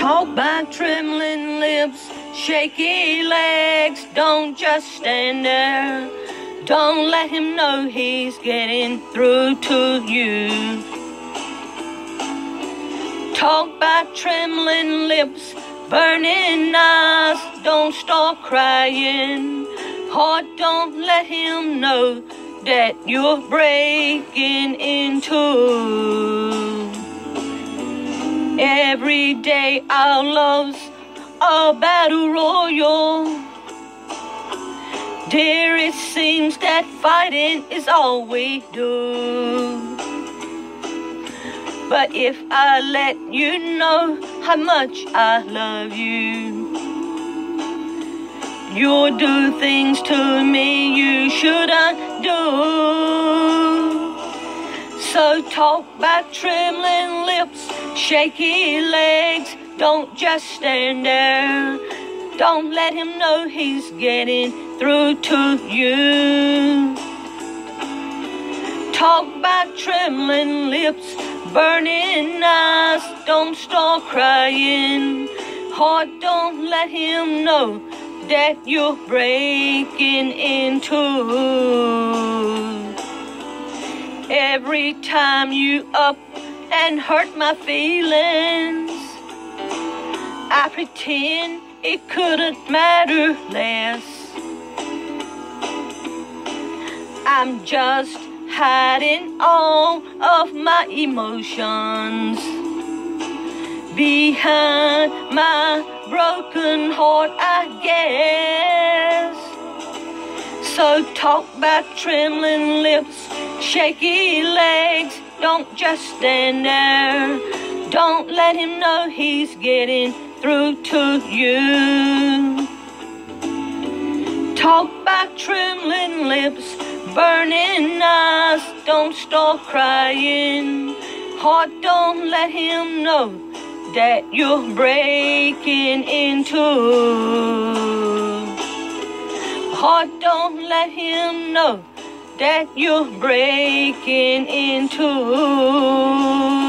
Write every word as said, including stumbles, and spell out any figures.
Talk by trembling lips, shaky legs. Don't just stand there. Don't let him know he's getting through to you. Talk by trembling lips, burning eyes. Don't start crying. Heart, don't let him know that you're breaking into. Every day our love's a battle royal. Dear, it seems that fighting is all we do. But if I let you know how much I love you, you'll do things to me you shouldn't do. So talk by trembling lips, shaky legs. Don't just stand there. Don't let him know he's getting through to you. Talk by trembling lips, burning eyes. Don't start crying. Heart, don't let him know that you're breaking into. Every time you up and hurt my feelings, I pretend it couldn't matter less. I'm just hiding all of my emotions behind my broken heart, I guess. So talk by trembling lips, shaky legs. Don't just stand there. Don't let him know he's getting through to you. Talk by trembling lips, burning eyes. Don't start crying. Heart, don't let him know that you're breaking into. Heart, don't let him know that you're breaking into.